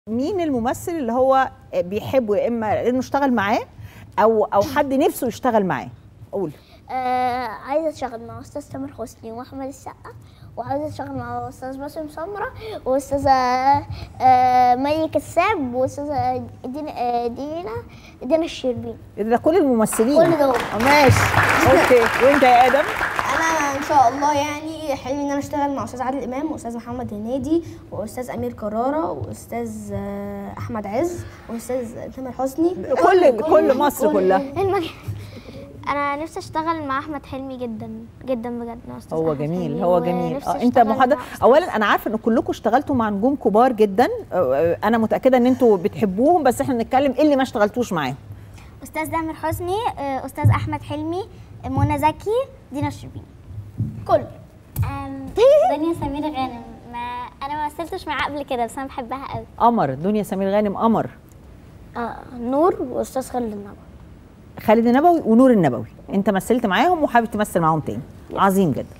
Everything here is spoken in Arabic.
مين الممثل اللي هو بيحبه يا اما لانه اشتغل معاه او حد نفسه يشتغل معاه؟ قول. عايزه اشتغل مع استاذ تامر حسني واحمد السقا، وعايزه اشتغل مع استاذ باسم سمره واستاذه مي كساب واستاذه دينا الشربيني. ده كل الممثلين كل دول. ماشي. اوكي، وانت يا ادم؟ انا ان شاء الله يعني حلمي ان انا اشتغل مع استاذ عادل امام واستاذ محمد هنيدي واستاذ امير كرارة واستاذ احمد عز واستاذ تامر حسني، كل مصر كلها. انا نفسي اشتغل مع احمد حلمي جدا جدا بجد. هو جميل، هو جميل. انت محاضر. اولا انا عارفه ان كلكم اشتغلتوا مع نجوم كبار جدا، انا متاكده ان انتوا بتحبوهم، بس احنا بنتكلم ايه اللي ما اشتغلتوش معاهم. استاذ تامر حسني، استاذ احمد حلمي، منى زكي، دينا الشربيني. كل دنيا سمير غانم، انا ما مثلتش معاها قبل كده بس انا بحبها قوي. قمر. دنيا سمير غانم قمر. نور واستاذ خالد النبوي. خالد النبوي ونور النبوي، انت مثلت معاهم وحابب تمثل معاهم تاني. عظيم جدا.